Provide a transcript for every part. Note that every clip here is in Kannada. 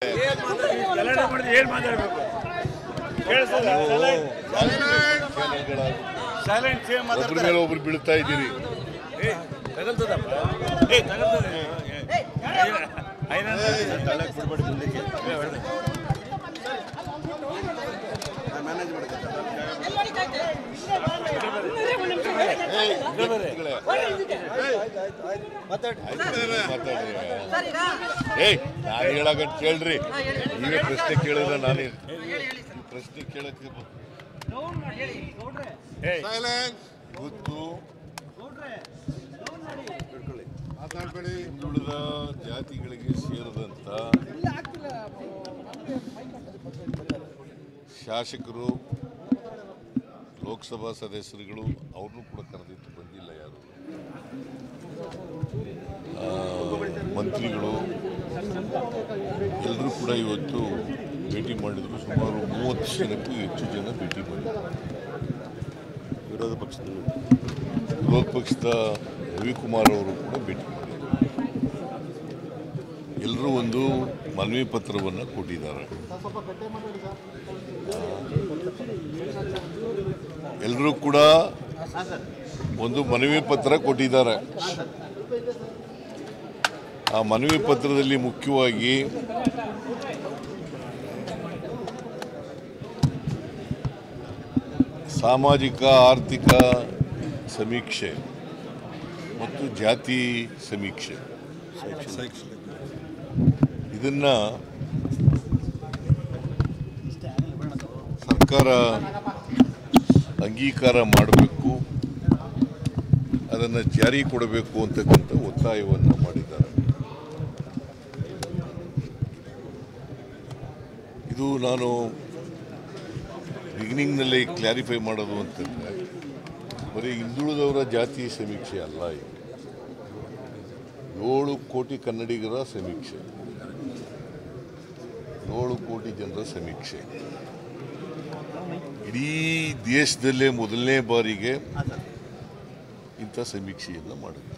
ಏನು ಮಾತಾಡಬೇಕು ಒಬ್ಬರ ಮೇಲೆ ಒಬ್ರು ಬೀಳ್ತಾ ಇದ್ದೀರಿ. ನಾನು ಹೇಳಾಗಂತ ಕೇಳ್ರಿ, ನೀವೇ ಪ್ರಶ್ನೆ ಕೇಳಿದ್ರೆ ನಾನೇ ಪ್ರಶ್ನೆ ಕೇಳಕ್ಕೆ ಇವತ್ತು ಹಿಂದುಳಿದ ಜಾತಿಗಳಿಗೆ ಸೇರಿದಂತ ಶಾಸಕರು, ಲೋಕಸಭಾ ಸದಸ್ಯರುಗಳು ಅವ್ರನ್ನೂ ಕೂಡ ಕರೆದಿತ್ತು, ಬಂದಿಲ್ಲ ಯಾರು. ಮಂತ್ರಿಗಳು ಎಲ್ಲರೂ ಕೂಡ ಇವತ್ತು ಭೇಟಿ ಮಾಡಿದರು. ಸುಮಾರು 30 ಜನಕ್ಕೂ ಹೆಚ್ಚು ಜನ ಭೇಟಿ ಮಾಡಿದರು. ವಿರೋಧ ಪಕ್ಷದ ರವಿಕುಮಾರ್ ಅವರು ಕೂಡ ಭೇಟಿ ಮಾಡಿದರು. ಎಲ್ಲರೂ ಒಂದು ಮನವಿ ಪತ್ರವನ್ನು ಕೊಟ್ಟಿದ್ದಾರೆ. ಎಲ್ಲರೂ ಕೂಡ ಒಂದು ಮನವಿ ಪತ್ರ ಕೊಟ್ಟಿದ್ದಾರೆ. ಆ ಮನವಿ ಪತ್ರದಲ್ಲಿ ಮುಖ್ಯವಾಗಿ ಸಾಮಾಜಿಕ ಆರ್ಥಿಕ ಸಮೀಕ್ಷೆ ಮತ್ತು ಜಾತಿ ಸಮೀಕ್ಷೆ ಇದನ್ನ ಸರ್ಕಾರ ಅಂಗೀಕಾರ ಮಾಡಬೇಕು, ಅದನ್ನು ಜಾರಿ ಕೊಡಬೇಕು ಅಂತಕ್ಕಂಥ ಒತ್ತಾಯವನ್ನು ಮಾಡಿದ್ದಾರೆ. ಇದು ನಾನು ಬಿಗಿನಿಂಗ್ನಲ್ಲಿ ಕ್ಲಾರಿಫೈ ಮಾಡೋದು ಅಂತಂದರೆ, ಬರೀ ಹಿಂದುಳಿದವರ ಜಾತಿ ಸಮೀಕ್ಷೆ ಅಲ್ಲ, ಇದು 7 ಕೋಟಿ ಕನ್ನಡಿಗರ ಸಮೀಕ್ಷೆ, 7 ಕೋಟಿ ಜನರ ಸಮೀಕ್ಷೆ. ಇಡೀ ದೇಶದಲ್ಲೇ ಮೊದಲನೇ ಬಾರಿಗೆ ಇಂಥ ಸಮೀಕ್ಷೆಯನ್ನು ಮಾಡಿದ್ರು.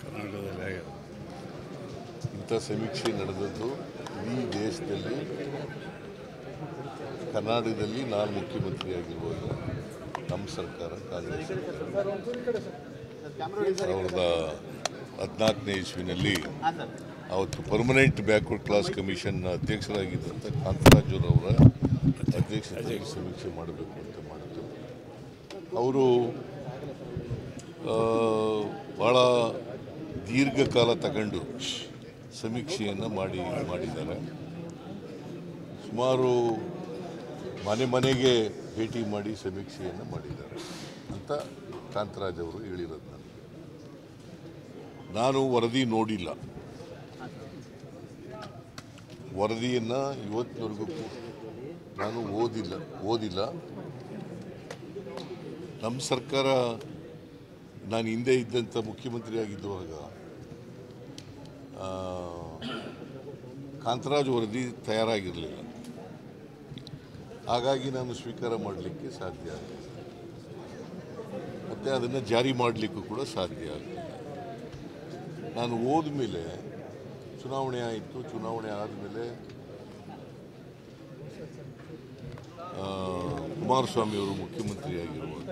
ಇಂಥ ಸಮೀಕ್ಷೆ ನಡೆದದ್ದು ಇಡೀ ದೇಶದಲ್ಲಿ. ಕರ್ನಾಟಕದಲ್ಲಿ ನಾನು ಮುಖ್ಯಮಂತ್ರಿಯಾಗಿರುವಾಗ ನಮ್ಮ ಸರ್ಕಾರ, ಕಾಂಗ್ರೆಸ್ ಸರ್ಕಾರ 2014ನೇ ಇಸ್ವಿನಲ್ಲಿ ಅವತ್ತು ಪರ್ಮನೆಂಟ್ ಬ್ಯಾಕ್ವರ್ಡ್ ಕ್ಲಾಸ್ ಕಮಿಷನ್ ಅಧ್ಯಕ್ಷರಾಗಿದ್ದಂಥ ಕಾಂತರಾಜುರವರ ಅಧ್ಯಕ್ಷತೆಯಲ್ಲಿ ಸಮೀಕ್ಷೆ ಮಾಡಬೇಕು ಅಂತ ಮಾಡಿದ್ರು. ಅವರು ಭಾಳ ದೀರ್ಘಕಾಲ ತಗೊಂಡು ಸಮೀಕ್ಷೆಯನ್ನು ಮಾಡಿದ್ದಾರೆ. ಸುಮಾರು ಮನೆಗೆ ಭೇಟಿ ಮಾಡಿ ಸಮೀಕ್ಷೆಯನ್ನು ಮಾಡಿದ್ದಾರೆ ಅಂತ ಕಾಂತರಾಜ್ ಅವರು ಹೇಳಿರೋದು. ನಾನು ವರದಿ ನೋಡಿಲ್ಲ, ವರದಿಯನ್ನು ಇವತ್ತಿನವರೆಗೂ ನಾನು ಓದಿಲ್ಲ. ನಮ್ಮ ಸರ್ಕಾರ, ನಾನು ಹಿಂದೆ ಇದ್ದಂಥ ಮುಖ್ಯಮಂತ್ರಿ ಆಗಿದ್ದುವಾಗ ಕಾಂತರಾಜ್ ವರದಿ ತಯಾರಾಗಿರಲಿಲ್ಲ. ಹಾಗಾಗಿ ನಾನು ಸ್ವೀಕಾರ ಮಾಡಲಿಕ್ಕೆ ಸಾಧ್ಯ ಆಗಲಿಲ್ಲ, ಮತ್ತು ಅದನ್ನು ಜಾರಿ ಮಾಡಲಿಕ್ಕೂ ಕೂಡ ಸಾಧ್ಯ ಆಗಲಿಲ್ಲ. ನಾನು ಹೋದ ಮೇಲೆ ಚುನಾವಣೆ ಆಯಿತು. ಚುನಾವಣೆ ಆದಮೇಲೆ ಕುಮಾರಸ್ವಾಮಿ ಅವರು ಮುಖ್ಯಮಂತ್ರಿಯಾಗಿರುವಾಗ,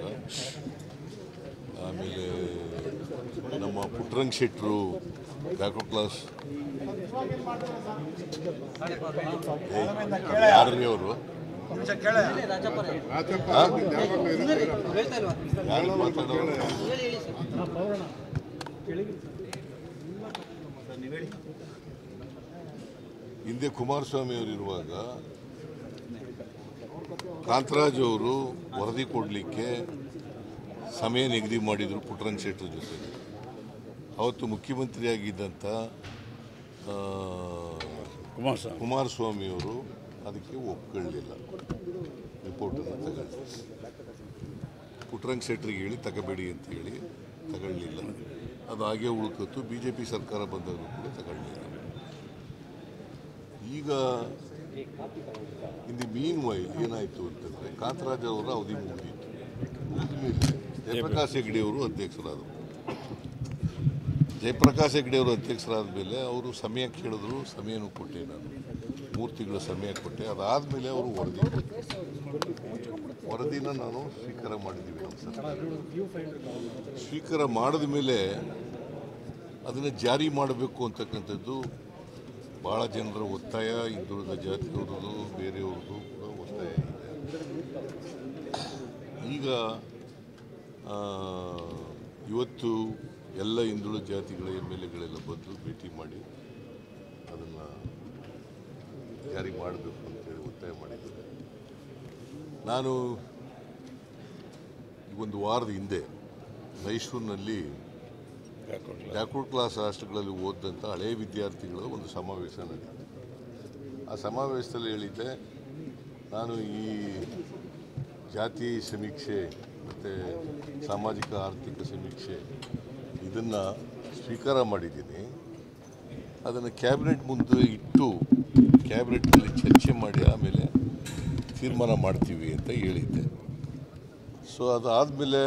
ಆಮೇಲೆ ನಮ್ಮ ಪುಟ್ಟರಂಗ ಶೆಟ್ಟರು ಬ್ಯಾಕ್ವರ್ಡ್ ಕ್ಲಾಸ್ ಯಾರ್ರಿ ಅವರು ಯಾರು ಮಾತಾಡೋರು? ಹಿಂದೆ ಕುಮಾರಸ್ವಾಮಿ ಅವರು ಇರುವಾಗ ಕಾಂತರಾಜ್ ಅವರು ವರದಿ ಕೊಡಲಿಕ್ಕೆ ಸಮಯ ನಿಗದಿ ಮಾಡಿದರು ಪುಟ್ಟರಂಗ ಶೆಟ್ಟರ ಜೊತೆ. ಅವತ್ತು ಮುಖ್ಯಮಂತ್ರಿಯಾಗಿದ್ದಂಥ ಕುಮಾರಸ್ವಾಮಿ ಅವರು ಅದಕ್ಕೆ ಒಪ್ಕೊಳ್ಳಲಿಲ್ಲ, ರಿಪೋರ್ಟನ್ನು ತಗೊಳ್ಳಿ. ಪುಟ್ಟರಂಗ ಶೆಟ್ಟರಿಗೆ ಹೇಳಿ ತಗೋಬೇಡಿ ಅಂತ ಹೇಳಿ ತಗೊಳ್ಳಿಲ್ಲ. ಅದು ಹಾಗೆ ಉಳ್ಕತ್ತು. BJP ಸರ್ಕಾರ ಬಂದಾಗಲೂ ಕೂಡ ತಗೊಳ್ಳಿಲ್ಲ. ಈಗ ಇನ್ ದಿ ಮೀನ್ ವೈಲ್ ಏನಾಯಿತು ಅಂತಂದರೆ, ಕಾಂತರಾಜ್ ಅವರ ಅವಧಿ ಮುಗಿದಿತ್ತು. ಮುಗಿದ ಮೇಲೆ ಜಯಪ್ರಕಾಶ್ ಹೆಗಡೆ ಅವರು ಅಧ್ಯಕ್ಷರಾದರು. ಜಯಪ್ರಕಾಶ್ ಹೆಗ್ಡೆ ಅವರು ಅಧ್ಯಕ್ಷರಾದ ಮೇಲೆ ಅವರು ಸಮಯ ಕೇಳಿದ್ರು, ಸಮಯನೂ ಕೊಟ್ಟೆ. ನಾನು 3 ತಿಂಗಳ ಸಮಯ ಕೊಟ್ಟೆ. ಅದಾದಮೇಲೆ ಅವರು ವರದಿನ ನಾನು ಸ್ವೀಕಾರ ಮಾಡಿದ್ದೀವಿ. ನಮ್ಮ ಸರ್ಕಾರ ಸ್ವೀಕಾರ ಮಾಡಿದ ಮೇಲೆ ಅದನ್ನು ಜಾರಿ ಮಾಡಬೇಕು ಅಂತಕ್ಕಂಥದ್ದು ಭಾಳ ಜನರ ಒತ್ತಾಯ, ಹಿಂದುಳಿದ ಜಾತಿಯವ್ರದ್ದು, ಬೇರೆಯವ್ರದ್ದು ಕೂಡ ಒತ್ತಾಯ ಇದೆ. ಈಗ ಇವತ್ತು ಎಲ್ಲ ಹಿಂದುಳಿದ ಜಾತಿಗಳ MLAಗಳೆಲ್ಲ ಬಂದು ಭೇಟಿ ಮಾಡಿ ಅದನ್ನು ಜಾರಿ ಮಾಡಬೇಕು ಅಂತೇಳಿ ಒತ್ತಾಯ ಮಾಡಿದ್ದಾರೆ. ನಾನು ಒಂದು ವಾರದ ಹಿಂದೆ ಮೈಸೂರಿನಲ್ಲಿ ಬ್ಯಾಕ್ವರ್ಡ್ ಕ್ಲಾಸ್ ಹಾಸ್ಟೆಲ್ಗಳಲ್ಲಿ ಓದಿದಂಥ ಹಳೆಯ ವಿದ್ಯಾರ್ಥಿಗಳ ಒಂದು ಸಮಾವೇಶ ನಡೆಯಿತು. ಆ ಸಮಾವೇಶದಲ್ಲಿ ಹೇಳಿದ್ದೆ, ನಾನು ಈ ಜಾತಿ ಸಮೀಕ್ಷೆ ಮತ್ತು ಸಾಮಾಜಿಕ ಆರ್ಥಿಕ ಸಮೀಕ್ಷೆ ಇದನ್ನು ಸ್ವೀಕಾರ ಮಾಡಿದ್ದೀನಿ. ಅದನ್ನು ಕ್ಯಾಬಿನೆಟ್ ಮುಂದೆ ಇಟ್ಟು ಕ್ಯಾಬಿನೆಟ್ನಲ್ಲಿ ಚರ್ಚೆ ಮಾಡಿ ಆಮೇಲೆ ತೀರ್ಮಾನ ಮಾಡ್ತೀವಿ ಅಂತ ಹೇಳಿದ್ದೆ. ಸೊ ಅದಾದಮೇಲೆ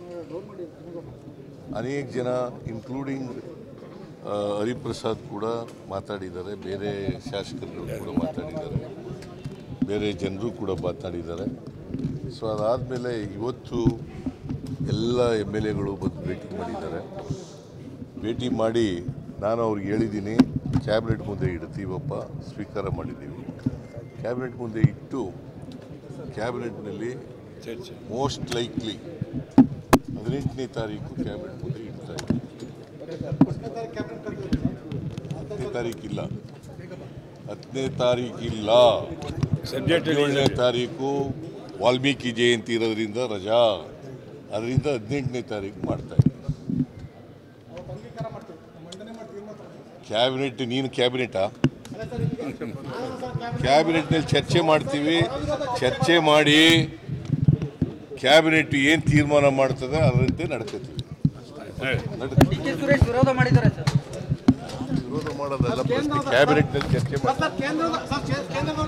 ಅನೇಕ ಜನ ಇನ್ಕ್ಲೂಡಿಂಗ್ ಹರಿಪ್ರಸಾದ್ ಕೂಡ ಮಾತಾಡಿದ್ದಾರೆ, ಬೇರೆ ಶಾಸಕರುಗಳು ಕೂಡ ಮಾತಾಡಿದ್ದಾರೆ, ಬೇರೆ ಜನರು ಕೂಡ ಮಾತಾಡಿದ್ದಾರೆ. ಸೊ ಅದಾದಮೇಲೆ ಇವತ್ತು ಎಲ್ಲ MLAಗಳು ಬಂದು ಭೇಟಿ ಮಾಡಿದ್ದಾರೆ. ಭೇಟಿ ಮಾಡಿ ನಾನು ಅವ್ರಿಗೆ ಹೇಳಿದ್ದೀನಿ, ಕ್ಯಾಬಿನೆಟ್ ಮುಂದೆ ಇಡ್ತೀವಪ್ಪ, ಸ್ವೀಕಾರ ಮಾಡಿದ್ದೀವಿ. ಕ್ಯಾಬಿನೆಟ್ ಮುಂದೆ ಇಟ್ಟು ಕ್ಯಾಬಿನೆಟ್ನಲ್ಲಿ ಮೋಸ್ಟ್ ಲೈಕ್ಲಿ 18ನೇ ತಾರೀಕು ಕ್ಯಾಬಿನೆಟ್ ಮುಂದೆ ಇಡ್ತಾ ಇದ್ದೀವಿ. 10ನೇ ತಾರೀಕಿಲ್ಲ, 10ನೇ ತಾರೀಕಿಲ್ಲ, 17ನೇ ತಾರೀಕು ವಾಲ್ಮೀಕಿ ಜಯಂತಿ ಇರೋದ್ರಿಂದ ರಜಾ, ಅದರಿಂದ 18ನೇ ತಾರೀಕು ಮಾಡ್ತಾ ಇದ್ದೀವಿ. ಕ್ಯಾಬಿನೆಟ್, ನೀನು ಕ್ಯಾಬಿನೆಟಾ? ಕ್ಯಾಬಿನೆಟ್ನಲ್ಲಿ ಚರ್ಚೆ ಮಾಡ್ತೀವಿ. ಚರ್ಚೆ ಮಾಡಿ ಕ್ಯಾಬಿನೆಟ್ ಏನು ತೀರ್ಮಾನ ಮಾಡ್ತದೆ ಅದರಂತೆ ನಡ್ಕೋತೀವಿ. ವಿರೋಧ ಮಾಡೋದಲ್ಲ, ಕ್ಯಾಬಿನೆಟ್ನಲ್ಲಿ ಚರ್ಚೆ ಮಾಡಿ